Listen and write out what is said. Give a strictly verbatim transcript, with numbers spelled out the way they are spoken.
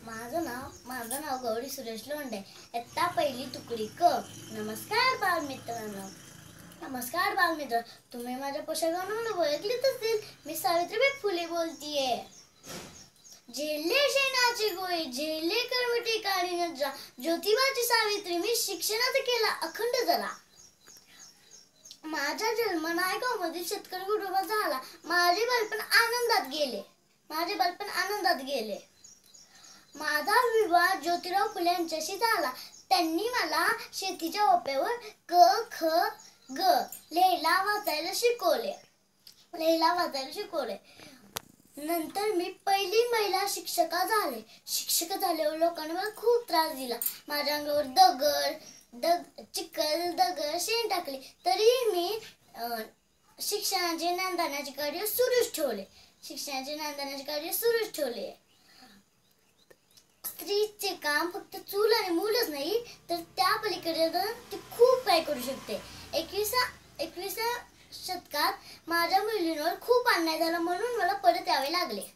माझं नाव माझं नाव गौरी सुरेश लोंढे. इयत्ता पहिली तुकडी क. नमस्कार बालमित्रांनो. नमस्कार बालमित्र. तुम्ही माझ्या पोशाखावरून ओळखलीच असतील. मी सावित्रीबाई फुले बोलतीये. झेलले शेणाची गोळी, झेलले करवटी काळी नजरा, ज्योतिबाची सावित्री मी शिक्षणाचा केला अखंड जरा. माझा जन्म नायगाव मध्ये शेतकरी कुटुंबात झाला. माझे बालपण आनंदात गेले. माझे बालपण आनंदात गेले. माझा विवाह ज्योतिराव फुले यांच्याशी झाला. त्यांनी मला शेतीच्या ओप्यावर क ख ग लिहायला वाचायला शिकवले. लिहायला वाचायला शिकवले. नंतर मी पहिली महिला शिक्षिका झाले. शिक्षिका झाल्यावर लोकांनी मला खूप त्रास दिला. माझ्या अंगावर दगड दग चिखल दगड शेण टाकले. तरी मी शिक्षणाचे ज्ञानदानाचे कार्य सुरूच ठेवले. शिक्षणाचे ज्ञानदानाचे कार्य सुरूच ठेवले. स्त्रीचे काम फक्त चूल आणि मूलच नाही तर त्या पलीकडे ती खूप काय करू शकते. एकविसा एकविसा शतकात माझ्या मुलींवर खूप अन्याय झाला म्हणून मला परत यावे लागले.